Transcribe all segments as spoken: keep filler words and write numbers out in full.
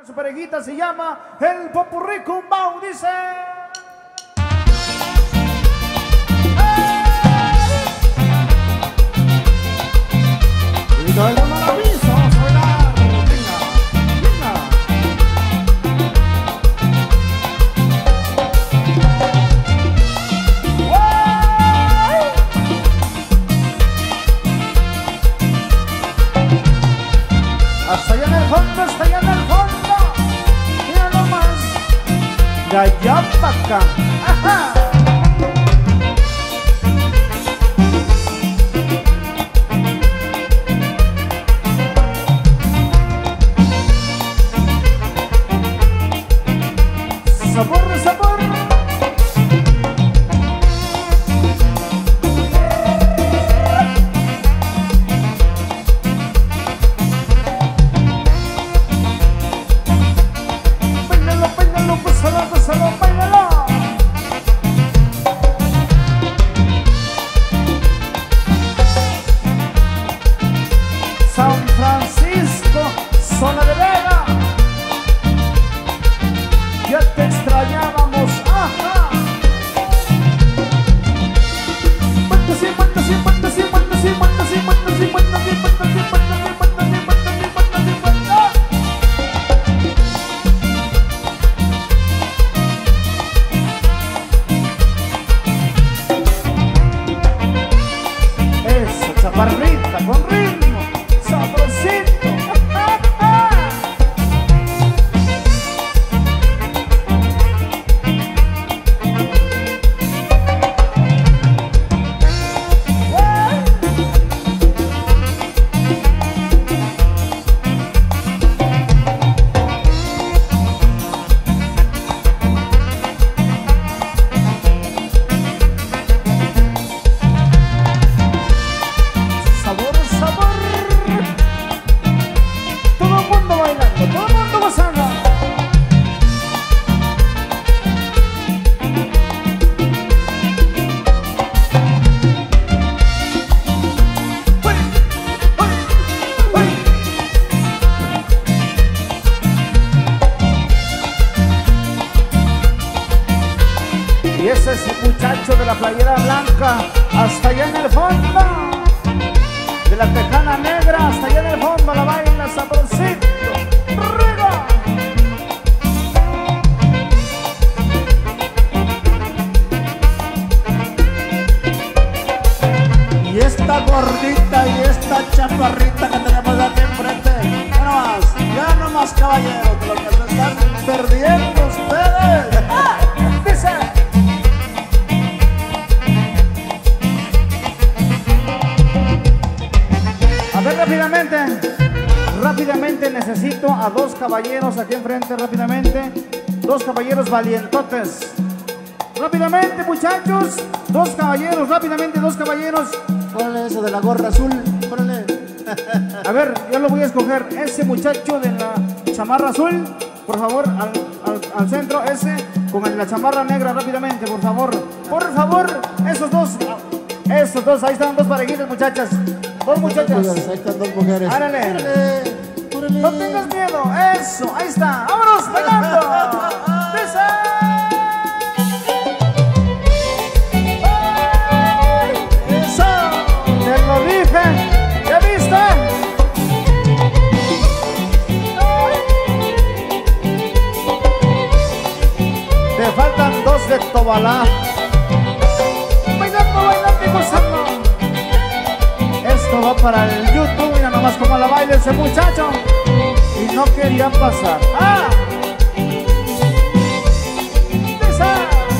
Su parejita se llama el Popurrí Cumbao, dice. Y dale maravilla, vamos a bailar. Venga, venga. Hasta allá en el fondo, hasta allá en el fondo. De allá para acá. ¡Ajá! Sabor, sabor. Péngalo, péngalo, pásalo, pásalo, péngalo. San Francisco, zona de Vega. Ya te extrañábamos, ajá. Cuenta, sí, cuenta, sí, cuenta, sí, cuenta, sí, cuenta, sí, cuenta, sí, cuenta, sí, cuenta, sí, cuenta, sí, cuenta, sí, cuenta, sí, cuenta, sí, cuenta. Eso, chaparrita, con ritmo, sabrosito. Y ese es el muchacho de la playera blanca, hasta allá en el fondo, de la tejana negra, hasta allá en el fondo, la baila sabrosito, ¡riga! Y esta gordita y esta chaparrita que tenemos aquí enfrente, ya no más, ya no más caballeros, de lo que se están perdiendo ustedes. ¡Ah! Dice. A ver, rápidamente, rápidamente necesito a dos caballeros aquí enfrente, rápidamente, dos caballeros valientotes. Rápidamente, muchachos, dos caballeros, rápidamente, dos caballeros. Ponle eso de la gorra azul, ponle. A ver, yo lo voy a escoger, ese muchacho de la chamarra azul, por favor, al, al, al centro, ese con el, la chamarra negra, rápidamente, por favor. Por favor, esos dos, esos dos, ahí están dos parejitas, muchachas. Dos muchachas. Ahí están dos mujeres. Árale. Árale. Árale. No tengas miedo. Eso, ahí está. ¡Vámonos bailando! ¡Dice! ¡Ay! ¡Eso! Te lo dije. ¿Ya viste? ¡Ay! Te faltan dos de Tobalá. Bailando, bailando y gozando. Esto va para el YouTube, mira nomás cómo la baila ese muchacho. Y no quería pasar. ¡Ah! ¡Esa!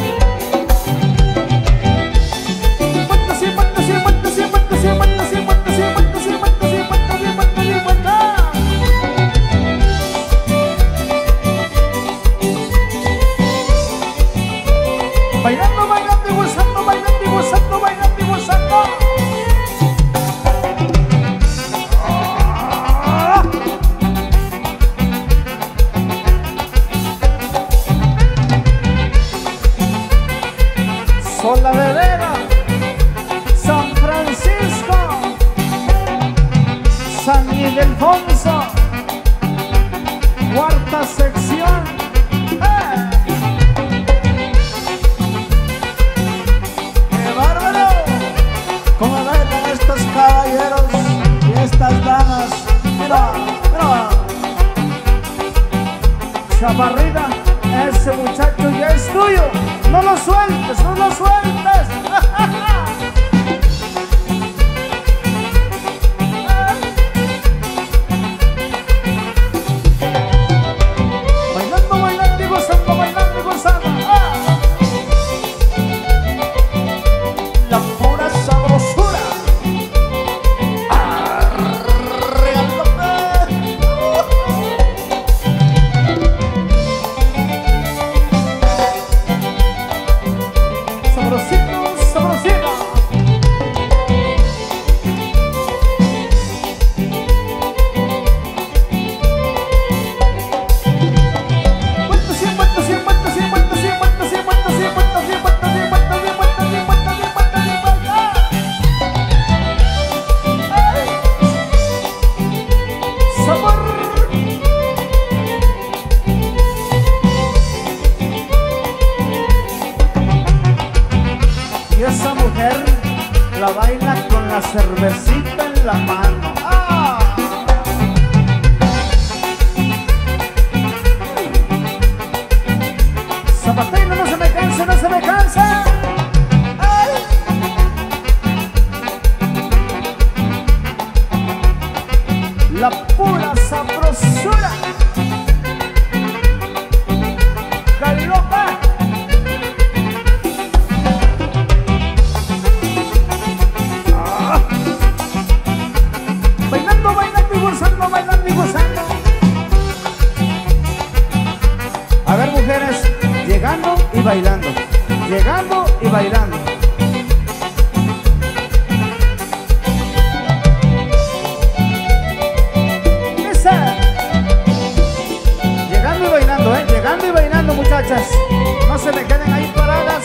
¡Cuenta, sí, cuenta, sí, cuenta, sí, cuenta, sí, cuenta, sí, cuenta, sí, cuenta, sí, cuenta, sí, cuenta, sí, cuenta, sí, cuenta! Bailando, bailando y gozando, bailando y gozando, bailando y gozando. Sola de Vega, San Francisco, San Ildefonso, Cuarto esta sección. ¡Eh! ¡Qué bárbaro! ¿Cómo bailan estos caballeros y estas damas? Mira, mira. Chaparrita, ese muchacho ya es tuyo. No lo sueltes, no lo sueltes. Bailando, bailando y gozando, bailando y gozando. ¡Ah! La pura sabrosura. Sabrosito, sabrosito. Vuelta, cien, vuelta, cien, vuelta, cien, vuelta, cien, vuelta, cien, vuelta, cien, vuelta, cien, vuelta, cien, vuelta, cien, vuelta, cien, vuelta, cien, vuelta, cien, vuelta. ¡Ay! ¡Sabor! Y esa mujer la baila con la cervecita en la mano. ¡Ah! Zapatero, no se me cansa, no se me cansa. ¡Ay! La pura sabrosura. ¡Calopa! Bailando, bailando y gozando, bailando y gozando. A ver, mujeres, llegando y bailando, llegando y bailando. Esa. Llegando y bailando, eh, llegando y bailando, muchachas. No se me queden ahí paradas.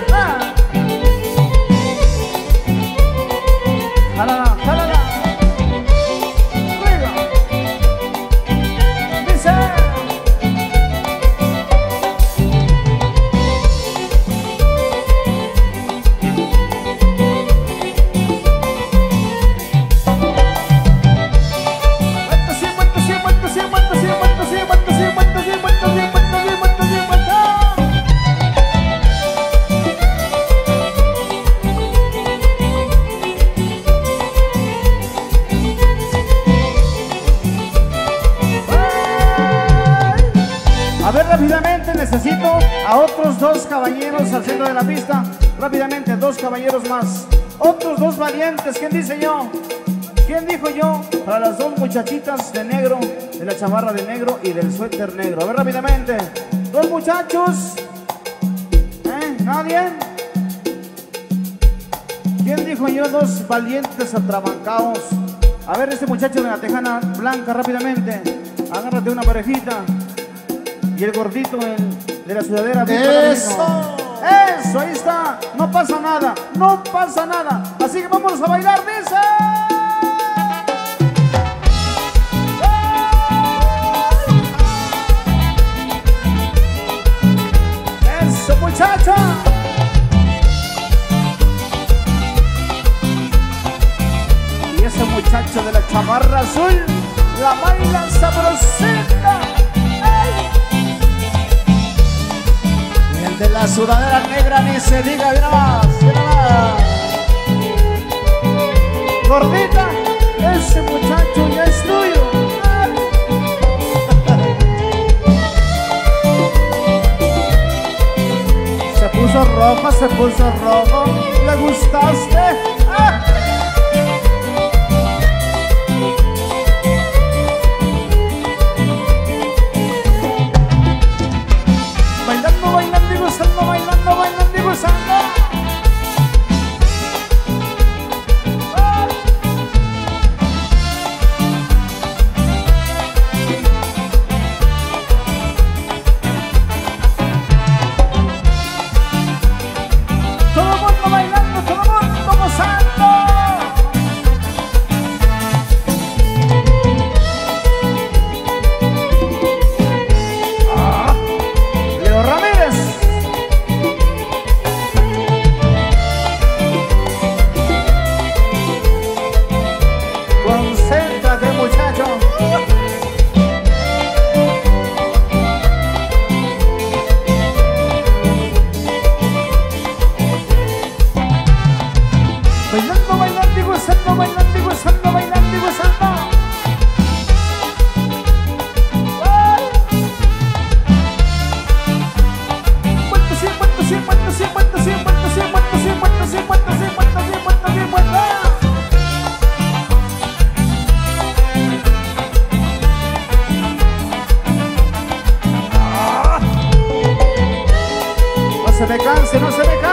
Jálala, jálala. A ver, rápidamente necesito a otros dos caballeros al centro de la pista. Rápidamente, dos caballeros más. Otros dos valientes. ¿Quién dice yo? ¿Quién dijo yo? Para las dos muchachitas de negro, de la chamarra de negro y del suéter negro. A ver, rápidamente. Dos muchachos. ¿Eh? ¿Nadie? ¿Quién dijo yo? Dos valientes atrabancados. A ver, este muchacho de la tejana blanca, rápidamente. Agárrate una parejita. Y el gordito el, de la sudadera. ¡Eso! ¡Eso! Ahí está. No pasa nada. No pasa nada. Así que vamos a bailar, dice. ¡Eso, muchacha! Y ese muchacho de la chamarra azul la baila sabrosita. De la sudadera negra ni se diga, mira más, mira más. Gordita, ese muchacho ya es tuyo. Se puso rojo, se puso rojo. ¿Le gustaste? ¡Ah! Bailando, bailando y gozando, bailando, bailando y gozando. ¡Ah! Todo el mundo bailando, todo el mundo gozando. se me canse, no se me canse.